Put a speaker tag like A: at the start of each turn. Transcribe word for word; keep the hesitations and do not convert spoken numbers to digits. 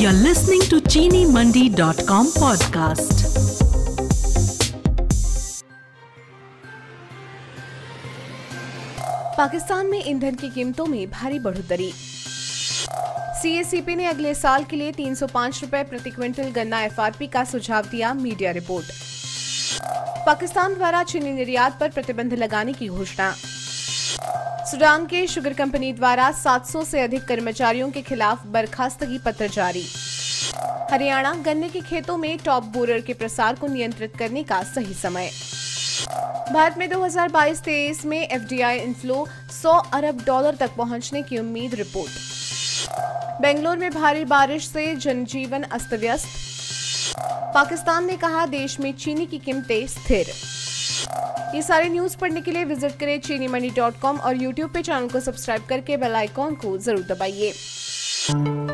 A: You're listening to Chini Mandi dot com podcast.
B: Pakistan में ईंधन की कीमतों में भारी बढ़ोतरी। सी ए सी पी ने अगले साल के लिए तीन सौ पाँच रुपए प्रति क्विंटल गन्ना एफ आर पी का सुझाव दिया, मीडिया रिपोर्ट। पाकिस्तान द्वारा चीनी निर्यात पर प्रतिबंध लगाने की घोषणा। सूडान के शुगर कंपनी द्वारा सात सौ से अधिक कर्मचारियों के खिलाफ बर्खास्तगी पत्र जारी। हरियाणा गन्ने के खेतों में टॉप बोरर के प्रसार को नियंत्रित करने का सही समय। भारत में दो हज़ार बाईस तेईस में एफ डी आई इनफ्लो सौ अरब डॉलर तक पहुंचने की उम्मीद, रिपोर्ट। बेंगलुरु में भारी बारिश से जनजीवन अस्त व्यस्त। पाकिस्तान ने कहा देश में चीनी की कीमतें स्थिर। ये सारे न्यूज पढ़ने के लिए विजिट करें चीनी मंडी डॉट कॉम और यूट्यूब पे चैनल को सब्सक्राइब करके बेल आइकॉन को जरूर दबाइए।